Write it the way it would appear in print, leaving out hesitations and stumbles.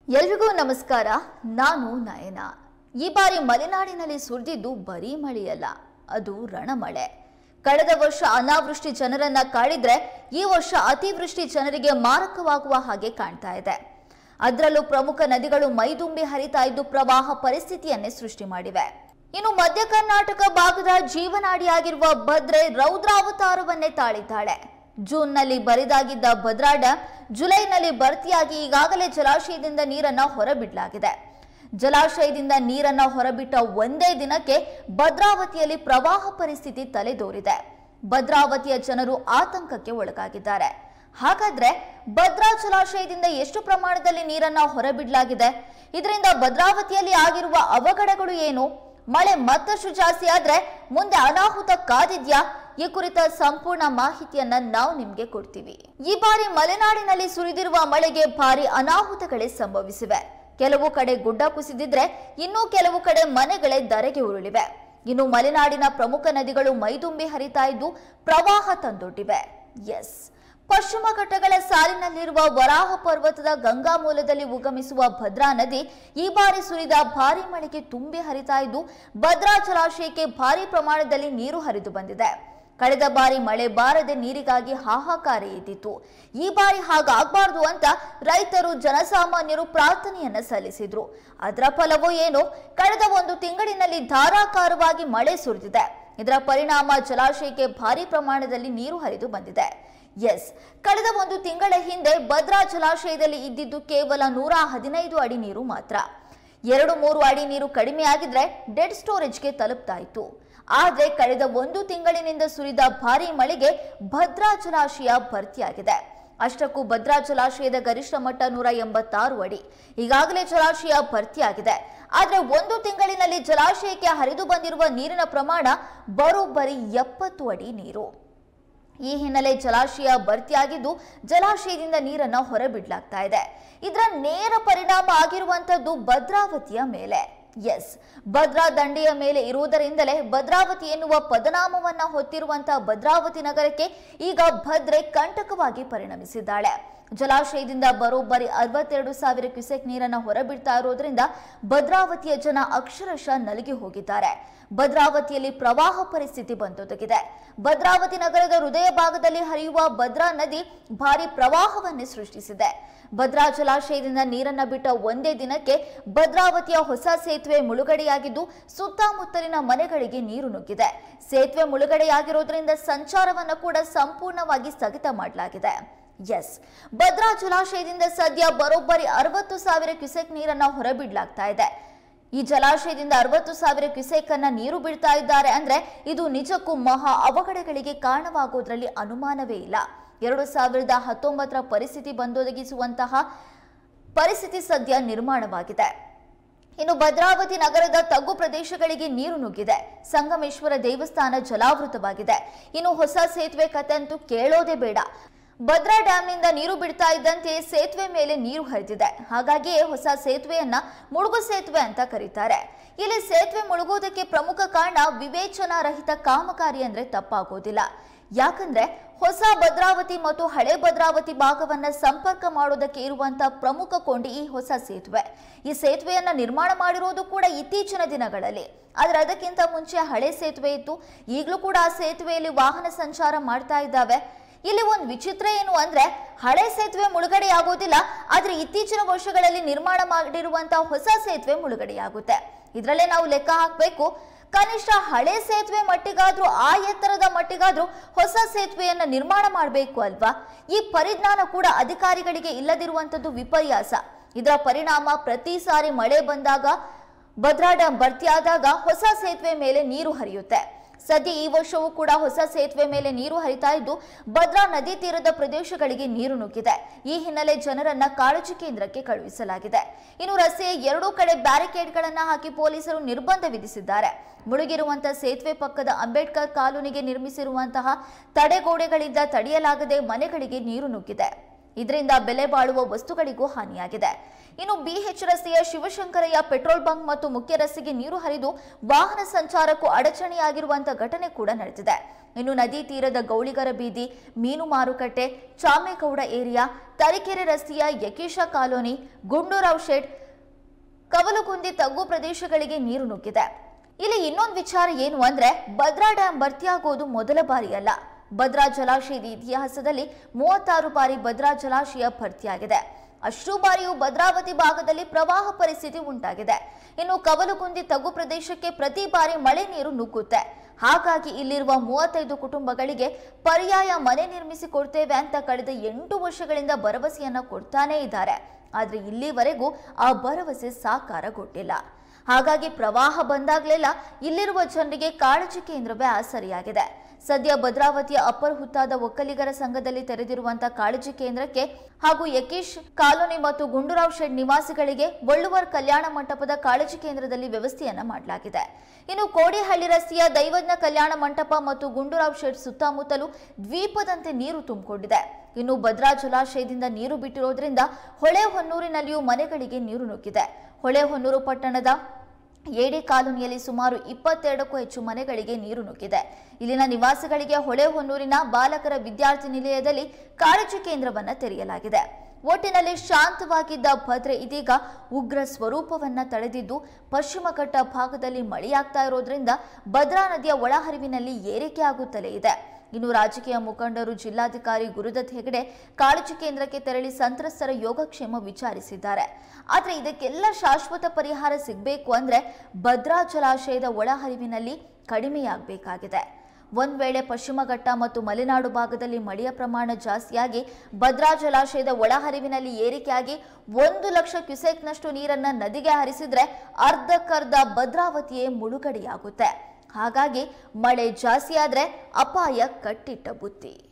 ಎಲ್ರಿಗೂ ನಮಸ್ಕಾರ. ನಾನು ನಯನ. ಈ ಬಾರಿ ಮಲೆನಾಡಿನಲ್ಲಿ ಸುರಿದಿದ್ದು ಬರೀ ಮಳೆಯಲ್ಲ, ಅದು ರಣಮಳೆ. ಕಳೆದ ವರ್ಷ ಅನಾವೃಷ್ಟಿ ಜನರನ್ನ ಕಾಡಿದ್ರೆ ಈ ವರ್ಷ ಅತಿವೃಷ್ಟಿ ಜನರಿಗೆ ಮಾರಕವಾಗುವ ಹಾಗೆ ಕಾಣ್ತಾ ಇದೆ. ಅದರಲ್ಲೂ ಪ್ರಮುಖ ನದಿಗಳು ಮೈದುಂಬಿ ಹರಿತಾ ಇದ್ದು ಪ್ರವಾಹ ಪರಿಸ್ಥಿತಿಯನ್ನೇ ಸೃಷ್ಟಿ ಮಾಡಿವೆ. ಇನ್ನು ಮಧ್ಯ ಕರ್ನಾಟಕ ಭಾಗದ ಜೀವನಾಡಿಯಾಗಿರುವ ಭದ್ರೆ ರೌದ್ರಾವತಾರವನ್ನೇ ತಾಳಿದ್ದಾಳೆ. ಜೂನ್ನಲ್ಲಿ ಬರಿದಾಗಿದ್ದ ಭದ್ರಾ ಡ್ಯಾಂ ಜುಲೈನಲ್ಲಿ ಭರ್ತಿಯಾಗಿ ಈಗಾಗಲೇ ಜಲಾಶಯದಿಂದ ನೀರನ್ನ ಹೊರಬಿಡಲಾಗಿದೆ. ಜಲಾಶಯದಿಂದ ನೀರನ್ನ ಹೊರಬಿಟ್ಟ ಒಂದೇ ದಿನಕ್ಕೆ ಭದ್ರಾವತಿಯಲ್ಲಿ ಪ್ರವಾಹ ಪರಿಸ್ಥಿತಿ ತಲೆದೋರಿದೆ. ಭದ್ರಾವತಿಯ ಜನರು ಆತಂಕಕ್ಕೆ ಒಳಗಾಗಿದ್ದಾರೆ. ಹಾಗಾದ್ರೆ ಭದ್ರಾ ಜಲಾಶಯದಿಂದ ಎಷ್ಟು ಪ್ರಮಾಣದಲ್ಲಿ ನೀರನ್ನ ಹೊರಬಿಡಲಾಗಿದೆ? ಇದರಿಂದ ಭದ್ರಾವತಿಯಲ್ಲಿ ಆಗಿರುವ ಅವಘಡಗಳು ಏನು? ಮಳೆ ಮತ್ತಷ್ಟು ಜಾಸ್ತಿ ಆದ್ರೆ ಮುಂದೆ ಅನಾಹುತ ಕಾದಿದ್ಯಾ? ಈ ಕುರಿತ ಸಂಪೂರ್ಣ ಮಾಹಿತಿಯನ್ನ ನಾವು ನಿಮ್ಗೆ ಕೊಡ್ತೀವಿ. ಈ ಬಾರಿ ಮಲೆನಾಡಿನಲ್ಲಿ ಸುರಿದಿರುವ ಮಳೆಗೆ ಭಾರಿ ಅನಾಹುತಗಳೇ ಸಂಭವಿಸಿವೆ. ಕೆಲವು ಕಡೆ ಗುಡ್ಡ ಕುಸಿದಿದ್ರೆ ಇನ್ನೂ ಕೆಲವು ಕಡೆ ಮನೆಗಳೇ ಧರೆಗೆ ಉರುಳಿವೆ. ಇನ್ನು ಮಲೆನಾಡಿನ ಪ್ರಮುಖ ನದಿಗಳು ಮೈದುಂಬಿ ಹರಿತಾ ಇದ್ದು ಪ್ರವಾಹ ತಂದೊಡ್ಡಿವೆ. ಎಸ್, ಪಶ್ಚಿಮ ಘಟ್ಟಗಳ ಸಾಲಿನಲ್ಲಿರುವ ವರಾಹ ಪರ್ವತದ ಗಂಗಾ ಮೂಲದಲ್ಲಿ ಉಗಮಿಸುವ ಭದ್ರಾ ನದಿ ಈ ಬಾರಿ ಸುರಿದ ಭಾರಿ ಮಳೆಗೆ ತುಂಬಿ ಹರಿತಾ ಇದ್ದು ಭದ್ರಾ ಜಲಾಶಯಕ್ಕೆ ಭಾರಿ ಪ್ರಮಾಣದಲ್ಲಿ ನೀರು ಹರಿದು ಬಂದಿದೆ. ಕಳೆದ ಬಾರಿ ಮಳೆ ಬಾರದೆ ನೀರಿಗಾಗಿ ಹಾಹಾಕಾರ ಎದ್ದಿತ್ತು. ಈ ಬಾರಿ ಹಾಗಾಗಬಾರ್ದು ಅಂತ ರೈತರು, ಜನಸಾಮಾನ್ಯರು ಪ್ರಾರ್ಥನೆಯನ್ನ ಸಲ್ಲಿಸಿದ್ರು. ಅದರ ಫಲವೋ ಏನೋ, ಕಳೆದ ಒಂದು ತಿಂಗಳಿನಲ್ಲಿ ಧಾರಾಕಾರವಾಗಿ ಮಳೆ ಸುರಿದಿದೆ. ಇದರ ಪರಿಣಾಮ ಜಲಾಶಯಕ್ಕೆ ಭಾರಿ ಪ್ರಮಾಣದಲ್ಲಿ ನೀರು ಹರಿದು ಬಂದಿದೆ. ಎಸ್, ಕಳೆದ ಒಂದು ತಿಂಗಳ ಹಿಂದೆ ಭದ್ರಾ ಜಲಾಶಯದಲ್ಲಿ ಇದ್ದಿದ್ದು ಕೇವಲ 115 ಅಡಿ ನೀರು ಮಾತ್ರ. 2-3 ಅಡಿ ನೀರು ಕಡಿಮೆ ಆಗಿದ್ರೆ ಡೆಡ್ ಸ್ಟೋರೇಜ್ಗೆ ತಲುಪ್ತಾ ಇತ್ತು. ಆದ್ರೆ ಕಳೆದ ಒಂದು ತಿಂಗಳಿನಿಂದ ಸುರಿದ ಭಾರಿ ಮಳೆಗೆ ಭದ್ರಾ ಜಲಾಶಯ ಭರ್ತಿಯಾಗಿದೆ. ಅಷ್ಟಕ್ಕೂ ಭದ್ರಾ ಜಲಾಶಯದ ಗರಿಷ್ಠ ಮಟ್ಟ 186 ಅಡಿ. ಈಗಾಗಲೇ ಜಲಾಶಯ ಭರ್ತಿಯಾಗಿದೆ. ಆದ್ರೆ ಒಂದು ತಿಂಗಳಿನಲ್ಲಿ ಜಲಾಶಯಕ್ಕೆ ಹರಿದು ಬಂದಿರುವ ನೀರಿನ ಪ್ರಮಾಣ ಬರೋಬ್ಬರಿ 70 ಅಡಿ ನೀರು. ಈ ಹಿನ್ನೆಲೆ ಜಲಾಶಯ ಭರ್ತಿಯಾಗಿದ್ದು ಜಲಾಶಯದಿಂದ ನೀರನ್ನ ಹೊರಬಿಡಲಾಗ್ತಾ ಇದೆ. ಇದರ ನೇರ ಪರಿಣಾಮ ಆಗಿರುವಂತದ್ದು ಭದ್ರಾವತಿಯ ಮೇಲೆ. ಎಸ್, ಭದ್ರಾ ದಂಡೆಯ ಮೇಲೆ ಇರುವುದರಿಂದಲೇ ಭದ್ರಾವತಿ ಎನ್ನುವ ಪದನಾಮವನ್ನ ಹೊತ್ತಿರುವಂತಹ ಭದ್ರಾವತಿ ನಗರಕ್ಕೆ ಈಗ ಭದ್ರೆ ಕಂಟಕವಾಗಿ ಪರಿಣಮಿಸಿದ್ದಾಳೆ. ಜಲಾಶಯದಿಂದ ಬರೋಬ್ಬರಿ 62,000 ಕ್ಯೂಸೆಕ್ ನೀರನ್ನ ಹೊರಬಿಡ್ತಾ ಇರೋದ್ರಿಂದ ಭದ್ರಾವತಿಯ ಜನ ಅಕ್ಷರಶಃ ನಲುಗಿ ಹೋಗಿದ್ದಾರೆ. ಭದ್ರಾವತಿಯಲ್ಲಿ ಪ್ರವಾಹ ಪರಿಸ್ಥಿತಿ ಬಂದೊದಗಿದೆ. ಭದ್ರಾವತಿ ನಗರದ ಹೃದಯ ಭಾಗದಲ್ಲಿ ಹರಿಯುವ ಭದ್ರಾ ನದಿ ಭಾರಿ ಪ್ರವಾಹವನ್ನೇ ಸೃಷ್ಟಿಸಿದೆ. ಭದ್ರಾ ಜಲಾಶಯದಿಂದ ನೀರನ್ನ ಬಿಟ್ಟ ಒಂದೇ ದಿನಕ್ಕೆ ಭದ್ರಾವತಿಯ ಹೊಸ ಸೇತುವೆ ಮುಳುಗಡೆಯಾಗಿದ್ದು ಸುತ್ತಮುತ್ತಲಿನ ಮನೆಗಳಿಗೆ ನೀರು ನುಗ್ಗಿದೆ. ಸೇತುವೆ ಮುಳುಗಡೆಯಾಗಿರೋದ್ರಿಂದ ಸಂಚಾರವನ್ನ ಕೂಡ ಸಂಪೂರ್ಣವಾಗಿ ಸ್ಥಗಿತ ಮಾಡಲಾಗಿದೆ. ಎಸ್, ಭದ್ರಾ ಜಲಾಶಯದಿಂದ ಸದ್ಯ ಬರೋಬ್ಬರಿ 60,000 ಕ್ಯೂಸೆಕ್ ನೀರನ್ನ ಹೊರಬಿಡಲಾಗ್ತಾ ಇದೆ. ಈ ಜಲಾಶಯದಿಂದ 60,000 ಕ್ಯೂಸೆಕ್ ಅನ್ನ ನೀರು ಬಿಡ್ತಾ ಇದ್ದಾರೆ ಅಂದ್ರೆ ಇದು ನಿಜಕ್ಕೂ ಮಹಾ ಅವಘಡಗಳಿಗೆ ಕಾರಣವಾಗೋದ್ರಲ್ಲಿ ಅನುಮಾನವೇ ಇಲ್ಲ. 2019ರ ಪರಿಸ್ಥಿತಿ ಬಂದೊದಗಿಸುವಂತಹ ಪರಿಸ್ಥಿತಿ ಸದ್ಯ ನಿರ್ಮಾಣವಾಗಿದೆ. ಇನ್ನು ಭದ್ರಾವತಿ ನಗರದ ತಗ್ಗು ಪ್ರದೇಶಗಳಿಗೆ ನೀರು ನುಗ್ಗಿದೆ. ಸಂಗಮೇಶ್ವರ ದೇವಸ್ಥಾನ ಜಲಾವೃತವಾಗಿದೆ. ಇನ್ನು ಹೊಸ ಸೇತುವೆ ಕತೆ ಅಂತೂ ಕೇಳೋದೇ ಬೇಡ. ಭದ್ರಾ ಡ್ಯಾಂನಿಂದ ನೀರು ಬಿಡ್ತಾ ಇದ್ದಂತೆ ಸೇತುವೆ ಮೇಲೆ ನೀರು ಹರಿದಿದೆ. ಹಾಗಾಗಿಯೇ ಹೊಸ ಸೇತುವೆಯನ್ನ ಮುಳುಗು ಸೇತುವೆ ಅಂತ ಕರೀತಾರೆ. ಇಲ್ಲಿ ಸೇತುವೆ ಮುಳುಗೋದಕ್ಕೆ ಪ್ರಮುಖ ಕಾರಣ ವಿವೇಚನಾ ರಹಿತ ಕಾಮಗಾರಿ ಅಂದ್ರೆ ತಪ್ಪಾಗೋದಿಲ್ಲ. ಯಾಕಂದ್ರೆ ಹೊಸ ಭದ್ರಾವತಿ ಮತ್ತು ಹಳೆ ಭದ್ರಾವತಿ ಭಾಗವನ್ನ ಸಂಪರ್ಕ ಮಾಡೋದಕ್ಕೆ ಇರುವಂತಹ ಪ್ರಮುಖ ಕೊಂಡಿ ಈ ಹೊಸ ಸೇತುವೆ. ಈ ಸೇತುವೆಯನ್ನ ನಿರ್ಮಾಣ ಮಾಡಿರೋದು ಕೂಡ ಇತ್ತೀಚಿನ ದಿನಗಳಲ್ಲಿ. ಆದ್ರೆ ಅದಕ್ಕಿಂತ ಮುಂಚೆ ಹಳೆ ಸೇತುವೆ ಇತ್ತು. ಈಗಲೂ ಕೂಡ ಆ ಸೇತುವೆಯಲ್ಲಿ ವಾಹನ ಸಂಚಾರ ಮಾಡ್ತಾ ಇದ್ದಾವೆ. ಇಲ್ಲಿ ಒಂದು ವಿಚಿತ್ರ ಏನು ಅಂದ್ರೆ ಹಳೆ ಸೇತುವೆ ಮುಳುಗಡೆ ಆಗೋದಿಲ್ಲ, ಆದ್ರೆ ಇತ್ತೀಚಿನ ವರ್ಷಗಳಲ್ಲಿ ನಿರ್ಮಾಣ ಮಾಡಿರುವಂತಹ ಹೊಸ ಸೇತುವೆ ಮುಳುಗಡೆಯಾಗುತ್ತೆ. ಇದರಲ್ಲೇ ನಾವು ಲೆಕ್ಕ ಹಾಕಬೇಕು, ಕನಿಷ್ಠ ಹಳೆ ಸೇತುವೆ ಮಟ್ಟಿಗಾದ್ರೂ, ಆ ಎತ್ತರದ ಮಟ್ಟಿಗಾದ್ರೂ ಹೊಸ ಸೇತುವೆಯನ್ನ ನಿರ್ಮಾಣ ಮಾಡಬೇಕು ಅಲ್ವಾ? ಈ ಪರಿಜ್ಞಾನ ಕೂಡ ಅಧಿಕಾರಿಗಳಿಗೆ ಇಲ್ಲದಿರುವಂತದ್ದು ವಿಪರ್ಯಾಸ. ಇದರ ಪರಿಣಾಮ ಪ್ರತಿ ಸಾರಿ ಮಳೆ ಬಂದಾಗ, ಭದ್ರಾ ಡ್ಯಾಂ ಭರ್ತಿಯಾದಾಗ ಹೊಸ ಸೇತುವೆ ಮೇಲೆ ನೀರು ಹರಿಯುತ್ತೆ. ಸದ್ಯ ಈ ವರ್ಷವೂ ಕೂಡ ಹೊಸ ಸೇತುವೆ ಮೇಲೆ ನೀರು ಹರಿತಾ ಇದ್ದು ಭದ್ರಾ ನದಿ ತೀರದ ಪ್ರದೇಶಗಳಿಗೆ ನೀರು ನುಗ್ಗಿದೆ. ಈ ಹಿನ್ನೆಲೆ ಜನರನ್ನ ಕಾಳಜಿ ಕೇಂದ್ರಕ್ಕೆ ಕಳುಹಿಸಲಾಗಿದೆ. ಇನ್ನು ರಸ್ತೆಯ 2 ಕಡೆ ಬ್ಯಾರಿಕೇಡ್ಗಳನ್ನ ಹಾಕಿ ಪೊಲೀಸರು ನಿರ್ಬಂಧ ವಿಧಿಸಿದ್ದಾರೆ. ಮುಳುಗಿರುವಂತಹ ಸೇತುವೆ ಪಕ್ಕದ ಅಂಬೇಡ್ಕರ್ ಕಾಲೋನಿಗೆ ನಿರ್ಮಿಸಿರುವಂತಹ ತಡೆಗೋಡೆಗಳಿಂದ ತಡೆಯಲಾಗದೆ ಮನೆಗಳಿಗೆ ನೀರು ನುಗ್ಗಿದೆ. ಇದರಿಂದ ಬೆಲೆ ಬಾಳುವ ವಸ್ತುಗಳಿಗೂ ಹಾನಿಯಾಗಿದೆ. ಇನ್ನು ಬಿಎಚ್ ರಸ್ತೆಯ ಶಿವಶಂಕರಯ್ಯ ಪೆಟ್ರೋಲ್ ಬಂಕ್ ಮತ್ತು ಮುಖ್ಯ ರಸ್ತೆಗೆ ನೀರು ಹರಿದು ವಾಹನ ಸಂಚಾರಕ್ಕೂ ಅಡಚಣೆಯಾಗಿರುವಂತಹ ಘಟನೆ ಕೂಡ ನಡೆದಿದೆ. ಇನ್ನು ನದಿ ತೀರದ ಗೌಳಿಗರ ಬೀದಿ, ಮೀನು ಮಾರುಕಟ್ಟೆ, ಚಾಮೇಗೌಡ ಏರಿಯಾ, ತರೀಕೆರೆ ರಸ್ತೆಯ ಯಕೀಶ ಕಾಲೋನಿ, ಗುಂಡೂರಾವ್ ಶೆಡ್, ಕವಲುಗುಂದಿ ತಗ್ಗು ಪ್ರದೇಶಗಳಿಗೆ ನೀರು ನುಗ್ಗಿದೆ. ಇಲ್ಲಿ ಇನ್ನೊಂದು ವಿಚಾರ ಏನು ಅಂದ್ರೆ, ಭದ್ರಾ ಡ್ಯಾಂ ಭರ್ತಿಯಾಗೋದು ಮೊದಲ ಬಾರಿಯಲ್ಲ. ಭದ್ರಾ ಜಲಾಶಯದ ಇತಿಹಾಸದಲ್ಲಿ 36 ಬಾರಿ ಭದ್ರಾ ಜಲಾಶಯ ಭರ್ತಿಯಾಗಿದೆ. ಅಷ್ಟು ಬಾರಿಯೂ ಭದ್ರಾವತಿ ಭಾಗದಲ್ಲಿ ಪ್ರವಾಹ ಪರಿಸ್ಥಿತಿ ಉಂಟಾಗಿದೆ. ಇನ್ನು ಕವಲುಗುಂದಿ ತಗ್ಗು ಪ್ರದೇಶಕ್ಕೆ ಪ್ರತಿ ಬಾರಿ ಮಳೆ ನೀರು ನುಗ್ಗುತ್ತೆ. ಹಾಗಾಗಿ ಇಲ್ಲಿರುವ 35 ಕುಟುಂಬಗಳಿಗೆ ಪರ್ಯಾಯ ಮನೆ ನಿರ್ಮಿಸಿಕೊಡ್ತೇವೆ ಅಂತ ಕಳೆದ 8 ವರ್ಷಗಳಿಂದ ಭರವಸೆಯನ್ನ ಕೊಡ್ತಾನೇ ಇದ್ದಾರೆ. ಆದ್ರೆ ಇಲ್ಲಿವರೆಗೂ ಆ ಭರವಸೆ ಸಾಕಾರಗೊಂಡಿಲ್ಲ. ಹಾಗಾಗಿ ಪ್ರವಾಹ ಬಂದಾಗಲೆಲ್ಲ ಇಲ್ಲಿರುವ ಜನರಿಗೆ ಕಾಳಜಿ ಕೇಂದ್ರವೇ ಆಸರಿಯಾಗಿದೆ. ಸದ್ಯ ಭದ್ರಾವತಿಯ ಅಪ್ಪರ್ ಹುತ್ತಾದ ಒಕ್ಕಲಿಗರ ಸಂಘದಲ್ಲಿ ತೆರೆದಿರುವಂತಹ ಕಾಳಜಿ ಕೇಂದ್ರಕ್ಕೆ ಹಾಗೂ ಯಕೀಶ್ ಕಾಲೋನಿ ಮತ್ತು ಗುಂಡೂರಾವ್ ಶೆಡ್ ನಿವಾಸಿಗಳಿಗೆ ಒಳ್ಳುವರ್ ಕಲ್ಯಾಣ ಮಂಟಪದ ಕಾಳಜಿ ಕೇಂದ್ರದಲ್ಲಿ ವ್ಯವಸ್ಥೆಯನ್ನ ಮಾಡಲಾಗಿದೆ. ಇನ್ನು ಕೋಡಿಹಳ್ಳಿ ರಸ್ತೆಯ ದೈವಜ್ಞ ಕಲ್ಯಾಣ ಮಂಟಪ ಮತ್ತು ಗುಂಡೂರಾವ್ ಶೆಡ್ ಸುತ್ತಮುತ್ತಲೂ ದ್ವೀಪದಂತೆ ನೀರು ತುಂಬಿಕೊಂಡಿದೆ. ಇನ್ನು ಭದ್ರಾ ಜಲಾಶಯದಿಂದ ನೀರು ಬಿಟ್ಟಿರೋದ್ರಿಂದ ಹೊಳೆಹೊನ್ನೂರಿನಲ್ಲಿಯೂ ಮನೆಗಳಿಗೆ ನೀರು ನುಗ್ಗಿದೆ. ಹೊಳೆಹೊನ್ನೂರು ಪಟ್ಟಣದ ಏಡಿ ಕಾಲೋನಿಯಲ್ಲಿ ಸುಮಾರು 22ಕ್ಕೂ ಹೆಚ್ಚು ಮನೆಗಳಿಗೆ ನೀರು ನುಗ್ಗಿದೆ. ಇಲ್ಲಿನ ನಿವಾಸಿಗಳಿಗೆ ಹೊಳೆಹೊನ್ನೂರಿನ ಬಾಲಕರ ವಿದ್ಯಾರ್ಥಿ ನಿಲಯದಲ್ಲಿ ಕಾಳಜಿ ಕೇಂದ್ರವನ್ನ ತೆರೆಯಲಾಗಿದೆ. ಒಟ್ಟಿನಲ್ಲಿ ಶಾಂತವಾಗಿದ್ದ ಭದ್ರೆ ಇದೀಗ ಉಗ್ರ ಸ್ವರೂಪವನ್ನ ತಳೆದಿದ್ದು, ಪಶ್ಚಿಮ ಘಟ್ಟ ಭಾಗದಲ್ಲಿ ಮಳೆಯಾಗ್ತಾ ಇರೋದ್ರಿಂದ ಭದ್ರಾ ನದಿಯ ಒಳಹರಿವಿನಲ್ಲಿ ಏರಿಕೆ ಆಗುತ್ತಲೇ ಇದೆ. ಇನ್ನು ರಾಜಕೀಯ ಮುಖಂಡರು, ಜಿಲ್ಲಾಧಿಕಾರಿ ಗುರುದತ್ ಹೆಗಡೆ ಕಾಳಜಿ ಕೇಂದ್ರಕ್ಕೆ ತೆರಳಿ ಸಂತ್ರಸ್ತರ ಯೋಗಕ್ಷೇಮ ವಿಚಾರಿಸಿದ್ದಾರೆ. ಆದ್ರೆ ಇದಕ್ಕೆಲ್ಲ ಶಾಶ್ವತ ಪರಿಹಾರ ಸಿಗಬೇಕು ಅಂದ್ರೆ ಭದ್ರಾ ಜಲಾಶಯದ ಒಳಹರಿವಿನಲ್ಲಿ ಕಡಿಮೆಯಾಗಬೇಕಾಗಿದೆ. ಒಂದ್ ವೇಳೆ ಪಶ್ಚಿಮ ಘಟ್ಟ ಮತ್ತು ಮಲೆನಾಡು ಭಾಗದಲ್ಲಿ ಮಳೆಯ ಪ್ರಮಾಣ ಜಾಸ್ತಿಯಾಗಿ ಭದ್ರಾ ಜಲಾಶಯದ ಒಳಹರಿವಿನಲ್ಲಿ ಏರಿಕೆಯಾಗಿ 1 ಲಕ್ಷ ಕ್ಯೂಸೆಕ್ನಷ್ಟು ನೀರನ್ನ ನದಿಗೆ ಹರಿಸಿದ್ರೆ ಅರ್ಧಕ್ಕರ್ಧ ಭದ್ರಾವತಿಯೇ ಮುಳುಗಡೆಯಾಗುತ್ತೆ. ಹಾಗಾಗಿ ಮಳೆ ಜಾಸ್ತಿಯಾದ್ರೆ ಅಪಾಯ ಕಟ್ಟಿಟ್ಟ ಬುತ್ತಿ.